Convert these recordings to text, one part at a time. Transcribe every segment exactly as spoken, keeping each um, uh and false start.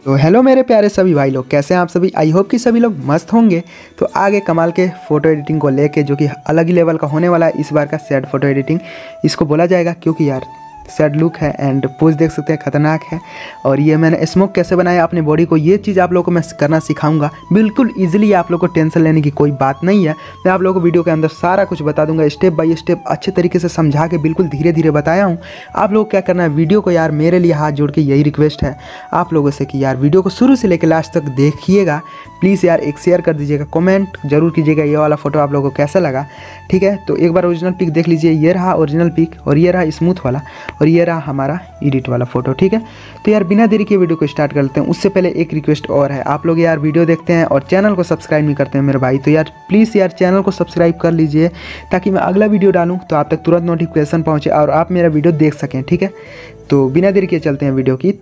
तो हेलो मेरे प्यारे सभी भाई लोग, कैसे हैं आप सभी। आई होप कि सभी लोग मस्त होंगे। तो आगे कमाल के फ़ोटो एडिटिंग को लेके जो कि अलग ही लेवल का होने वाला है इस बार का सैड फ़ोटो एडिटिंग इसको बोला जाएगा, क्योंकि यार सैड लुक है एंड पोज देख सकते हैं खतरनाक है। और ये मैंने स्मोक कैसे बनाया अपने बॉडी को, ये चीज़ आप लोगों को मैं करना सिखाऊंगा बिल्कुल ईजिली। आप लोगों को टेंशन लेने की कोई बात नहीं है। मैं आप लोगों को वीडियो के अंदर सारा कुछ बता दूंगा, स्टेप बाय स्टेप अच्छे तरीके से समझा के बिल्कुल धीरे धीरे बताया हूँ। आप लोग क्या करना है, वीडियो को यार मेरे लिए हाथ जोड़ के यही रिक्वेस्ट है आप लोगों से कि यार वीडियो को शुरू से लेकर लास्ट तक देखिएगा। प्लीज़ यार एक शेयर कर दीजिएगा, कमेंट जरूर कीजिएगा ये वाला फ़ोटो आप लोगों को कैसा लगा, ठीक है। तो एक बार ओरिजिनल पिक देख लीजिए, ये रहा ओरिजिनल पिक और ये रहा स्मूथ वाला और ये रहा हमारा एडिट वाला फ़ोटो, ठीक है। तो यार बिना देरी के वीडियो को स्टार्ट करते हैं। उससे पहले एक रिक्वेस्ट और है, आप लोग यार वीडियो देखते हैं और चैनल को सब्सक्राइब नहीं करते हैं मेरे भाई, तो यार प्लीज़ यार चैनल को सब्सक्राइब कर लीजिए ताकि मैं अगला वीडियो डालूँ तो आप तक तुरंत नोटिफिकेशन पहुँचे और आप मेरा वीडियो देख सकें, ठीक है। तो बिना देरी के चलते हैं वीडियो की।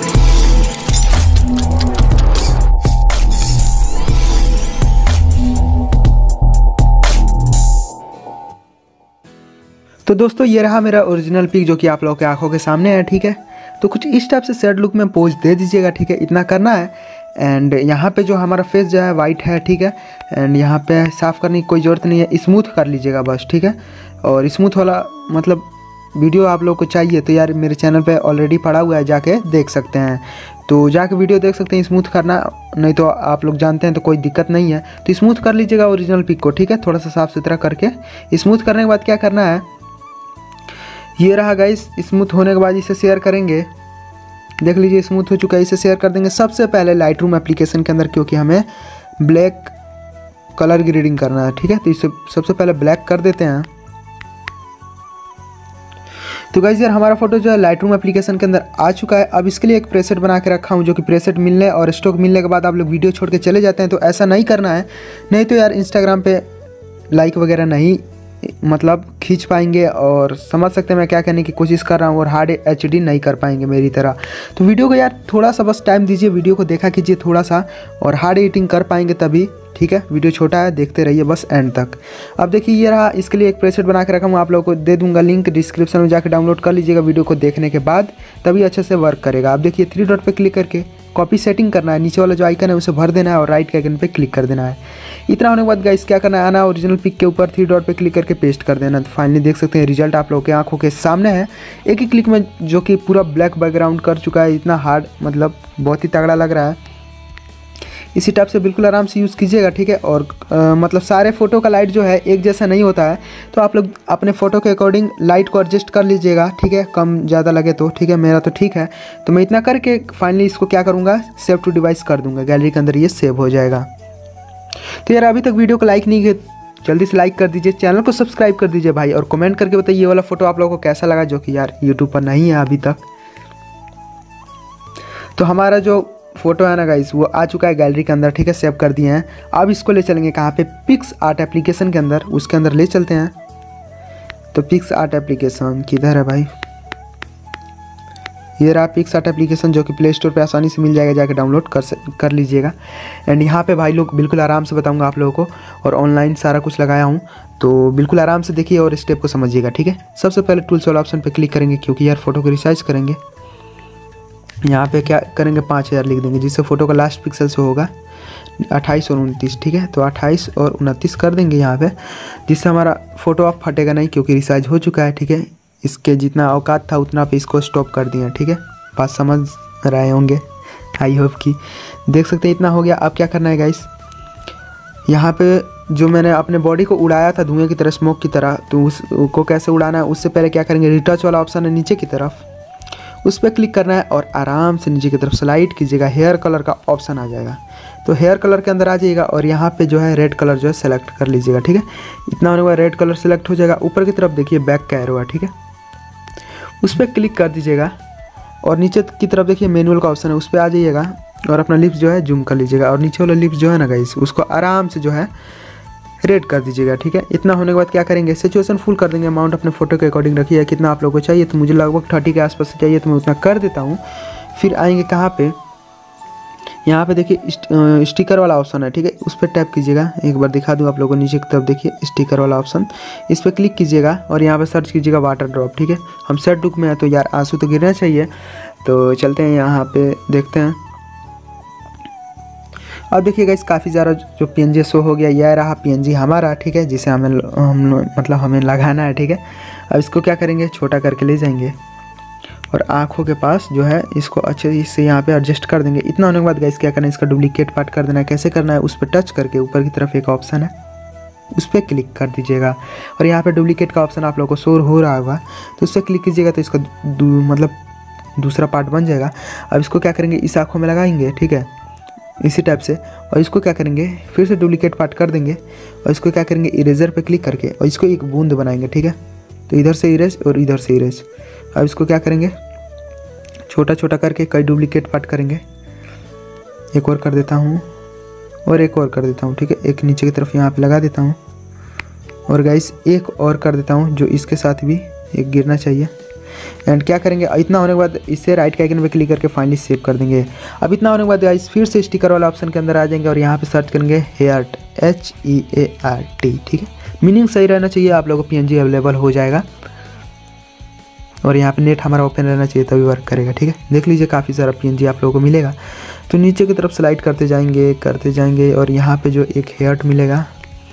तो दोस्तों ये रहा मेरा ओरिजिनल पिक जो कि आप लोगों के आंखों के सामने है, ठीक है। तो कुछ इस टाइप से सैड लुक में पोज दे दीजिएगा, ठीक है। इतना करना है। एंड यहाँ पे जो हमारा फेस जो है वाइट है, ठीक है। एंड यहाँ पे साफ़ करने की कोई ज़रूरत नहीं है, स्मूथ कर लीजिएगा बस, ठीक है। और स्मूथ वाला मतलब वीडियो आप लोग को चाहिए तो यार मेरे चैनल पे ऑलरेडी पड़ा हुआ है, जाके देख सकते हैं। तो जाके वीडियो देख सकते हैं, स्मूथ करना नहीं तो आप लोग जानते हैं तो कोई दिक्कत नहीं है। तो स्मूथ कर लीजिएगा ओरिजिनल पिक को, ठीक है। थोड़ा सा साफ़ सुथरा करके स्मूथ करने के बाद क्या करना है, ये रहा गाइस। स्मूथ होने के बाद इसे शेयर करेंगे, देख लीजिए स्मूथ हो चुका है, इसे शेयर कर देंगे सबसे पहले लाइट रूम एप्लीकेशन के अंदर, क्योंकि हमें ब्लैक कलर ग्रेडिंग करना है, ठीक है। तो इसे सबसे पहले ब्लैक कर देते हैं। तो गाइस यार हमारा फोटो जो है लाइट रूम एप्लीकेशन के अंदर आ चुका है। अब इसके लिए एक प्रेसेट बना के रखा हूँ, जो कि प्रेसेट मिलने और स्टॉक मिलने के बाद आप लोग वीडियो छोड़ के चले जाते हैं, तो ऐसा नहीं करना है, नहीं तो यार इंस्टाग्राम पे लाइक वगैरह नहीं मतलब खींच पाएंगे और समझ सकते हैं मैं क्या कहने की कोशिश कर रहा हूँ, और हार्ड एच डी नहीं कर पाएंगे मेरी तरह। तो वीडियो को यार थोड़ा सा बस टाइम दीजिए, वीडियो को देखा कीजिए थोड़ा सा, और हार्ड एडिटिंग कर पाएंगे तभी, ठीक है। वीडियो छोटा है, देखते रहिए बस एंड तक। अब देखिए ये रहा, इसके लिए एक प्रेसेट बना के रखा हूँ, आप लोगों को दे दूंगा लिंक डिस्क्रिप्शन में, जाकर डाउनलोड कर लीजिएगा वीडियो को देखने के बाद, तभी अच्छे से वर्क करेगा। अब देखिए थ्री डॉट पे क्लिक करके कॉपी सेटिंग करना है, नीचे वाला जो आइकन है उसे भर देना है और राइट के आइकन पे क्लिक कर देना है। इतना होने के बाद गाइस क्या करना है, आना ओरिजिनल पिक के ऊपर थ्री डॉट पे क्लिक करके पेस्ट कर देना। तो फाइनली देख सकते हैं रिजल्ट आप लोगों के आंखों के सामने है, एक ही क्लिक में, जो कि पूरा ब्लैक बैकग्राउंड कर चुका है। इतना हार्ड मतलब बहुत ही तगड़ा लग रहा है। इसी टाइप से बिल्कुल आराम से यूज़ कीजिएगा, ठीक है। और आ, मतलब सारे फ़ोटो का लाइट जो है एक जैसा नहीं होता है, तो आप लोग अपने फ़ोटो के अकॉर्डिंग लाइट को एडजस्ट कर लीजिएगा, ठीक है। कम ज़्यादा लगे तो, ठीक है। मेरा तो ठीक है, तो मैं इतना करके फाइनली इसको क्या करूँगा, सेव टू डिवाइस कर दूँगा, गैलरी के अंदर ये सेव हो जाएगा। तो यार अभी तक वीडियो को लाइक नहीं किया, जल्दी से लाइक कर दीजिए, चैनल को सब्सक्राइब कर दीजिए भाई, और कमेंट करके बताइए ये वाला फ़ोटो आप लोगों को कैसा लगा, जो कि यार यूट्यूब पर नहीं है अभी तक। तो हमारा जो फोटो है ना गाइस वो आ चुका है गैलरी के अंदर, ठीक है। सेव कर दिए हैं। अब इसको ले चलेंगे कहाँ पे, पिक्स आर्ट एप्लीकेशन के अंदर, उसके अंदर ले चलते हैं। तो पिक्स आर्ट एप्लीकेशन किधर है भाई, ये रहा पिक्स आर्ट एप्लीकेशन, जो कि प्ले स्टोर पे आसानी से मिल जाएगा, जाके डाउनलोड कर कर लीजिएगा। एंड यहाँ पे भाई लोग बिल्कुल आराम से बताऊँगा आप लोगों को, और ऑनलाइन सारा कुछ लगाया हूँ, तो बिल्कुल आराम से देखिए और स्टेप को समझिएगा, ठीक है। सबसे पहले टूल्स वाला ऑप्शन पर क्लिक करेंगे, क्योंकि यार फोटो को रिसाइज करेंगे। यहाँ पे क्या करेंगे, पाँच हज़ार लिख देंगे, जिससे फ़ोटो का लास्ट पिक्सल से होगा अट्ठाईस और उनतीस, ठीक है। तो अट्ठाईस और उनतीस कर देंगे यहाँ पे, जिससे हमारा फ़ोटो अब फटेगा नहीं, क्योंकि रिसाइज हो चुका है, ठीक है। इसके जितना औकात था उतना पे इसको स्टॉप कर दिया, ठीक है। बात समझ रहे होंगे आई होप कि, देख सकते हैं इतना हो गया। अब क्या करना है गाइस, यहाँ पे जो मैंने अपने बॉडी को उड़ाया था धुएँ की तरह, स्मोक की तरह, तो उसको कैसे उड़ाना है, उससे पहले क्या करेंगे, रिटच वाला ऑप्शन है नीचे की तरफ, उस पर क्लिक करना है और आराम से नीचे की तरफ स्लाइड कीजिएगा, हेयर कलर का ऑप्शन आ जाएगा। तो हेयर कलर के अंदर आ जाइएगा और यहाँ पे जो है रेड कलर जो है सेलेक्ट कर लीजिएगा, ठीक है। इतना होने के बाद रेड कलर सेलेक्ट हो जाएगा। ऊपर की तरफ देखिए बैक का एरो है, ठीक है, उस पर क्लिक कर दीजिएगा और नीचे की तरफ देखिए मैनुअल का ऑप्शन है, उस पर आ जाइएगा और अपना लिप्स जो है जूम कर लीजिएगा, और नीचे वाला लिप्स जो है ना गाइस उसको आराम से जो है रेड कर दीजिएगा, ठीक है। इतना होने के बाद क्या करेंगे, सिचुएशन फुल कर देंगे, अमाउंट अपने फोटो के अकॉर्डिंग रखिए, कितना आप लोगों को चाहिए, तो मुझे लगभग थर्टी के आसपास से चाहिए, तो मैं उतना कर देता हूँ। फिर आएंगे कहाँ पे, यहाँ पे देखिए स्टिकर वाला ऑप्शन है, ठीक है, उस पर टैप कीजिएगा। एक बार दिखा दूँ आप लोगों को, नीचे की तरफ देखिए स्टिकर वाला ऑप्शन, इस पर क्लिक कीजिएगा और यहाँ पे सर्च कीजिएगा वाटर ड्रॉप, ठीक है। हम सेट लुक में है तो यार आंसू तो गिरना चाहिए, तो चलते हैं यहाँ पे देखते हैं। अब देखिए गाइस काफ़ी ज़्यादा जो पीएनजी शो हो गया, यह रहा पीएनजी हमारा, ठीक है, जिसे हमें हम मतलब हमें लगाना है, ठीक है। अब इसको क्या करेंगे, छोटा करके ले जाएंगे और आँखों के पास जो है इसको अच्छे से यहाँ पे एडजस्ट कर देंगे। इतना होने के बाद गाइस क्या करना है, इसका डुप्लीकेट पार्ट कर देना है। कैसे करना है, उस पर टच करके ऊपर की तरफ एक ऑप्शन है, उस पर क्लिक कर दीजिएगा और यहाँ पे डुप्लीकेट का ऑप्शन आप लोगों को शो हो रहा होगा, तो उस पर क्लिक कीजिएगा तो इसका मतलब दूसरा पार्ट बन जाएगा। अब इसको क्या करेंगे, इस आँखों में लगाएंगे, ठीक है, इसी टाइप से, और इसको क्या करेंगे फिर से डुप्लीकेट पार्ट कर देंगे और इसको क्या करेंगे इरेजर पे क्लिक करके और इसको एक बूंद बनाएंगे, ठीक है। तो इधर से इरेज और इधर से इरेज। अब इसको क्या करेंगे छोटा छोटा करके कई डुप्लीकेट पार्ट करेंगे। एक और कर देता हूँ और एक और कर देता हूँ, ठीक है, एक नीचे की तरफ यहाँ पे लगा देता हूँ और गाइस एक और कर देता हूँ जो इसके साथ भी एक गिरना चाहिए। एंड क्या करेंगे, इतना होने के बाद इससे राइट के आइकन पे क्लिक करके फाइनली सेव कर देंगे। अब इतना होने के बाद गाइस फिर से स्टिकर वाला ऑप्शन के अंदर आ जाएंगे और यहाँ पे सर्च करेंगे heart, H E A R T, ठीक है। मीनिंग सही रहना चाहिए, आप लोगों को पीएनजी अवेलेबल हो जाएगा और यहाँ पे नेट हमारा ओपन रहना चाहिए तभी वर्क करेगा, ठीक है। देख लीजिए काफ़ी सारा पीएनजी आप लोगों को मिलेगा। तो नीचे की तरफ स्लाइड करते जाएंगे करते जाएंगे और यहाँ पे जो एक हेयर्ट मिलेगा,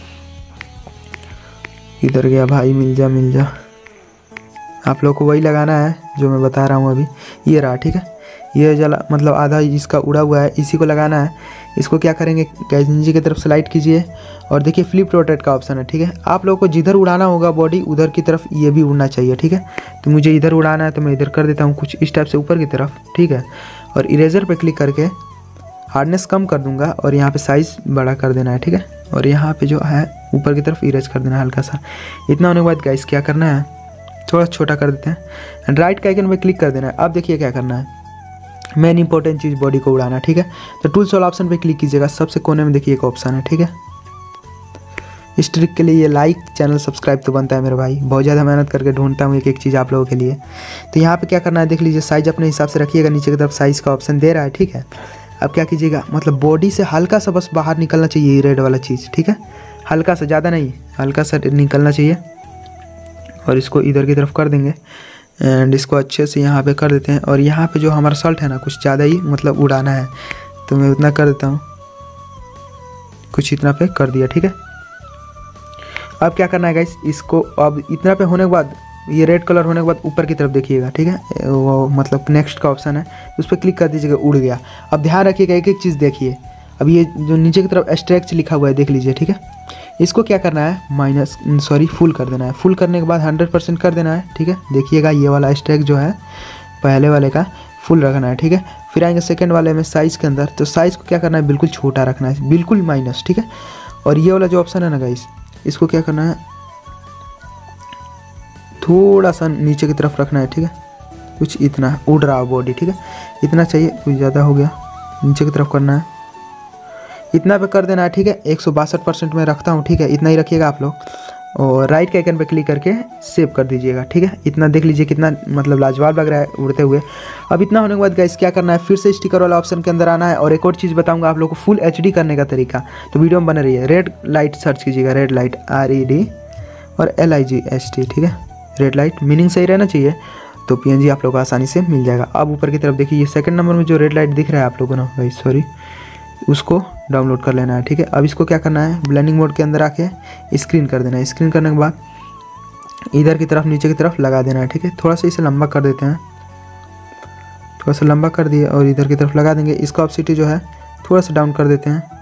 इधर गया भाई, मिल जा मिल जा, आप लोग को वही लगाना है जो मैं बता रहा हूँ अभी। ये रहा, ठीक है, ये जला मतलब आधा इसका उड़ा हुआ है, इसी को लगाना है। इसको क्या करेंगे, गाइस नीचे की तरफ स्लाइड कीजिए और देखिए फ्लिप रोटेट का ऑप्शन है, ठीक है। आप लोगों को जिधर उड़ाना होगा बॉडी उधर की तरफ ये भी उड़ना चाहिए, ठीक है। तो मुझे इधर उड़ाना है तो मैं इधर कर देता हूँ कुछ इस टाइप से ऊपर की तरफ, ठीक है। और इरेजर पे क्लिक करके हार्डनेस कम कर दूंगा और यहाँ पे साइज़ बड़ा कर देना है, ठीक है। और यहाँ पे जो है ऊपर की तरफ इरेज कर देना है हल्का सा। इतना होने के बाद गाइस क्या करना है, थोड़ा छोटा कर देते हैं एंड राइट के आइकन पे क्लिक कर देना है। अब देखिए क्या करना है, मेन इंपॉर्टेंट चीज़ बॉडी को उड़ाना, ठीक है। तो टूल्स वाला ऑप्शन पे क्लिक कीजिएगा, सबसे कोने में देखिए एक ऑप्शन है, ठीक है। इस ट्रिक के लिए ये लाइक चैनल सब्सक्राइब तो बनता है मेरे भाई, बहुत ज़्यादा मेहनत करके ढूंढता हूँ एक एक चीज़ आप लोगों के लिए। तो यहाँ पे क्या करना है, देख लीजिए साइज़ अपने हिसाब से रखिएगा, नीचे की तरफ साइज़ का ऑप्शन दे रहा है, ठीक है। अब क्या कीजिएगा, मतलब बॉडी से हल्का सा बस बाहर निकलना चाहिए ये रेड वाला चीज़, ठीक है, हल्का सा, ज़्यादा नहीं, हल्का सा निकलना चाहिए। और इसको इधर की तरफ कर देंगे एंड इसको अच्छे से यहाँ पे कर देते हैं। और यहाँ पे जो हमारा शर्ट है ना कुछ ज़्यादा ही मतलब उड़ाना है, तो मैं उतना कर देता हूँ, कुछ इतना पे कर दिया, ठीक है। अब क्या करना है गाइस, इसको अब इतना पे होने के बाद ये रेड कलर होने के बाद ऊपर की तरफ देखिएगा, ठीक है, वो मतलब नेक्स्ट का ऑप्शन है, उस पर क्लिक कर दीजिएगा, उड़ गया। अब ध्यान रखिएगा एक एक चीज़ देखिए, अब ये जो नीचे की तरफ स्ट्रेच लिखा हुआ है देख लीजिए, ठीक है। इसको क्या करना है, माइनस सॉरी फुल कर देना है। फुल करने के बाद हंड्रेड परसेंट कर देना है, ठीक है। देखिएगा ये वाला स्ट्रेक जो है पहले वाले का फुल रखना है, ठीक है। फिर आएंगे सेकंड वाले में साइज़ के अंदर, तो साइज़ को क्या करना है, बिल्कुल छोटा रखना है, बिल्कुल माइनस, ठीक है। और ये वाला जो ऑप्शन है ना गाइस, इसको क्या करना है, थोड़ा सा नीचे की तरफ रखना है, ठीक है, कुछ इतना उड़ रहा बॉडी, ठीक है, इतना चाहिए, कुछ ज़्यादा हो गया, नीचे की तरफ करना है, इतना पे कर देना है, ठीक है। एक सौ बासठ परसेंट में रखता हूँ, ठीक है, इतना ही रखिएगा आप लोग। और राइट के आइकन पे क्लिक करके सेव कर दीजिएगा, ठीक है। इतना देख लीजिए कितना मतलब लाजवाब लग रहा है उड़ते हुए। अब इतना होने के बाद गाइस क्या करना है, फिर से स्टिकर वाला ऑप्शन के अंदर आना है और एक और चीज़ बताऊंगा आप लोग को फुल एच डी करने का तरीका, तो वीडियो में बने रहिए। रेड लाइट सर्च कीजिएगा, red light, R E D और L I G S T, ठीक है, रेड लाइट, मीनिंग सही रहना चाहिए, तो पीएनजी आप लोग को आसानी से मिल जाएगा। अब ऊपर की तरफ देखिए ये सेकंड नंबर में जो रेड लाइट दिख रहा है आप लोगों को ना गाइस, सॉरी, उसको डाउनलोड कर लेना है, ठीक है। अब इसको क्या करना है, ब्लेंडिंग मोड के अंदर आके स्क्रीन कर देना है। स्क्रीन करने के बाद इधर की तरफ नीचे की तरफ लगा देना है, ठीक है। थोड़ा सा इसे लंबा कर देते हैं, थोड़ा सा लंबा कर दिए और इधर की तरफ लगा देंगे। इसका ऑप्सिटी जो है थोड़ा सा डाउन कर देते हैं,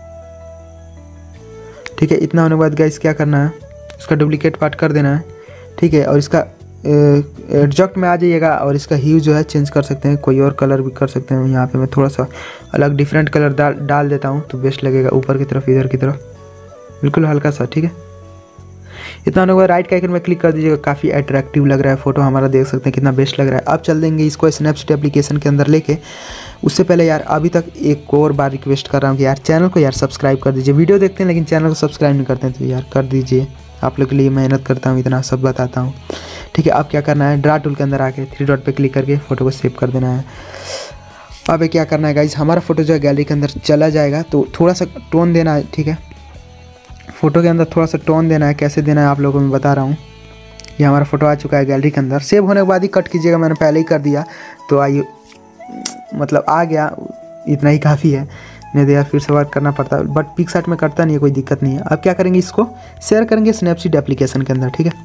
ठीक है। इतना होने के बाद गाइस क्या करना है, इसका डुप्लीकेट पार्ट कर देना है, ठीक है। और इसका एडजस्ट में आ जाइएगा और इसका ह्यू जो है चेंज कर सकते हैं, कोई और कलर भी कर सकते हैं। यहाँ पे मैं थोड़ा सा अलग डिफरेंट कलर डाल डाल देता हूँ तो बेस्ट लगेगा, ऊपर की तरफ इधर की तरफ बिल्कुल हल्का सा, ठीक है। इतना होने के बाद राइट के आइकन में क्लिक कर दीजिएगा, काफ़ी अट्रैक्टिव लग रहा है फोटो हमारा, देख सकते हैं कितना बेस्ट लग रहा है। अब चल देंगे इसको स्नैपचैट एप्लीकेशन के अंदर लेके। उससे पहले यार अभी तक एक और बार रिक्वेस्ट कर रहा हूँ कि यार चैनल को यार सब्सक्राइब कर दीजिए। वीडियो देखते हैं लेकिन चैनल को सब्सक्राइब नहीं करते हैं, तो यार कर दीजिए, आप लोग के लिए मेहनत करता हूँ, इतना सब बताता हूँ, ठीक है। अब क्या करना है, ड्रा टूल के अंदर आके थ्री डॉट पे क्लिक करके फ़ोटो को सेव कर देना है। अब क्या करना है गाइज, हमारा फोटो जो है गैलरी के अंदर चला जाएगा, तो थोड़ा सा टोन देना है, ठीक है। फ़ोटो के अंदर थोड़ा सा टोन देना है, कैसे देना है आप लोगों को मैं बता रहा हूँ। ये हमारा फ़ोटो आ चुका है गैलरी के अंदर, सेव होने के बाद ही कट कीजिएगा, मैंने पहले ही कर दिया, तो आइए मतलब आ गया, इतना ही काफ़ी है। नहीं तो यार फिर से वर्क करना पड़ता है, बट पिक्सआर्ट में करता नहीं है, कोई दिक्कत नहीं है। अब क्या करेंगे, इसको शेयर करेंगे स्नैपसीड एप्लीकेशन के अंदर, ठीक है।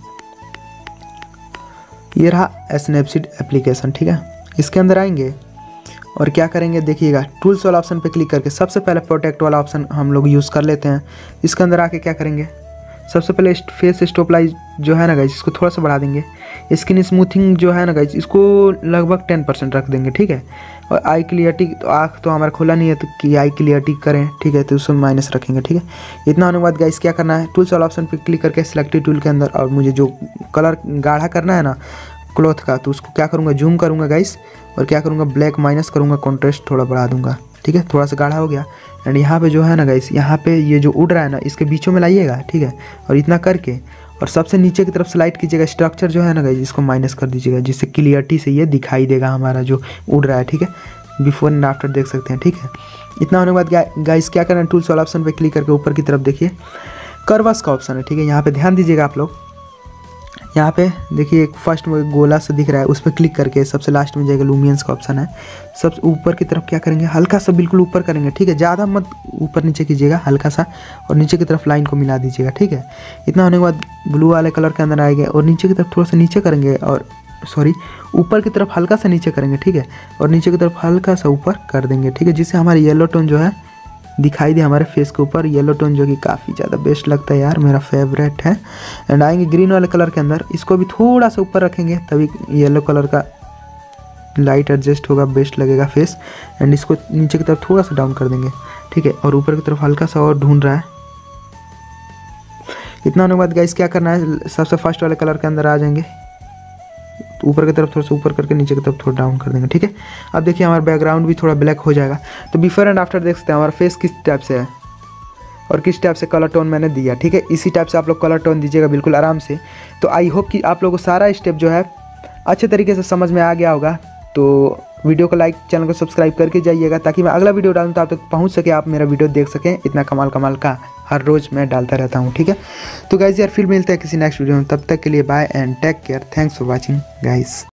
ये रहा स्नैपसीड एप्लीकेशन, ठीक है। इसके अंदर आएंगे और क्या करेंगे देखिएगा, टूल्स वाला ऑप्शन पे क्लिक करके सबसे पहले प्रोटेक्ट वाला ऑप्शन हम लोग यूज़ कर लेते हैं। इसके अंदर आके क्या करेंगे, सबसे पहले फेस स्टॉप लाइट जो है ना गाइस, इसको थोड़ा सा बढ़ा देंगे। स्किन स्मूथिंग जो है ना गाइस, इसको लगभग टेन परसेंट रख देंगे, ठीक है। और आई क्लियरिटी, तो आँख तो हमारा खुला नहीं है तो कि आई क्लियरिटी करें, ठीक है, तो उसमें माइनस रखेंगे, ठीक है। इतना होने के बाद गाइस क्या करना है, टूल्स वाला ऑप्शन पर क्लिक करके सिलेक्टेड टूल के अंदर, और मुझे जो कलर गाढ़ा करना है ना क्लॉथ का, तो उसको क्या करूँगा, जूम करूँगा गाइस, और क्या करूँगा, ब्लैक माइनस करूँगा, कॉन्ट्रास्ट थोड़ा बढ़ा दूँगा, ठीक है। थोड़ा सा गाढ़ा हो गया। एंड यहाँ पे जो है ना गाइस, यहाँ पे ये जो उड़ रहा है ना, इसके बीचों में लाइएगा, ठीक है। और इतना करके और सबसे नीचे की तरफ स्लाइड कीजिएगा, स्ट्रक्चर जो है ना गाइस, इसको माइनस कर दीजिएगा, जिससे क्लियरिटी से ये दिखाई देगा हमारा जो उड़ रहा है, ठीक है। बिफोर एंड आफ्टर देख सकते हैं, ठीक है। इतना होने के बाद गाइस क्या करना है, टूल्स वाला ऑप्शन पर क्लिक करके ऊपर की तरफ देखिए कर्वस का ऑप्शन है, ठीक है। यहाँ पर ध्यान दीजिएगा आप लोग, यहाँ पे देखिए एक फर्स्ट में गोला से दिख रहा है, उस पर क्लिक करके सबसे लास्ट में जाएगा लुमियंस का ऑप्शन है। सबसे ऊपर की तरफ क्या करेंगे, हल्का सा बिल्कुल ऊपर करेंगे, ठीक है। ज़्यादा मत ऊपर नीचे कीजिएगा, हल्का सा, और नीचे की तरफ लाइन को मिला दीजिएगा, ठीक है। इतना होने के बाद ब्लू वाले कलर के अंदर आएंगे और नीचे की तरफ थोड़ा सा नीचे करेंगे, और सॉरी ऊपर की तरफ हल्का सा नीचे करेंगे, ठीक है। और नीचे की तरफ हल्का सा ऊपर कर देंगे, ठीक है, जिससे हमारे येलो टोन जो है दिखाई दे हमारे फेस के ऊपर, येलो टोन जो कि काफ़ी ज़्यादा बेस्ट लगता है यार, मेरा फेवरेट है। एंड आएंगे ग्रीन वाले कलर के अंदर, इसको भी थोड़ा सा ऊपर रखेंगे, तभी येलो कलर का लाइट एडजस्ट होगा, बेस्ट लगेगा फेस। एंड इसको नीचे की तरफ थोड़ा सा डाउन कर देंगे, ठीक है। और ऊपर की तरफ हल्का सा और ढूंढ रहा है। इतना होने के बाद गाइस क्या करना है, सबसे फर्स्ट वाले कलर के अंदर आ जाएंगे, ऊपर की तरफ थोड़ा सा ऊपर करके नीचे की तरफ थोड़ा डाउन कर देंगे, ठीक है। अब देखिए हमारा बैकग्राउंड भी थोड़ा ब्लैक हो जाएगा। तो बिफोर एंड आफ्टर देख सकते हैं हमारा फेस किस टाइप से है और किस टाइप से कलर टोन मैंने दिया, ठीक है। इसी टाइप से आप लोग कलर टोन दीजिएगा बिल्कुल आराम से। तो आई होप कि आप लोगों को सारा स्टेप जो है अच्छे तरीके से समझ में आ गया होगा। तो वीडियो को लाइक, चैनल को सब्सक्राइब करके जाइएगा, ताकि मैं अगला वीडियो डालूँ तो आप तक पहुँच सके, आप मेरा वीडियो देख सकें। इतना कमाल कमाल का हर रोज़ मैं डालता रहता हूँ, ठीक है। तो गाइज़ यार फिर मिलते हैं किसी नेक्स्ट वीडियो में, तब तक के लिए bye and take care, thanks for watching guys.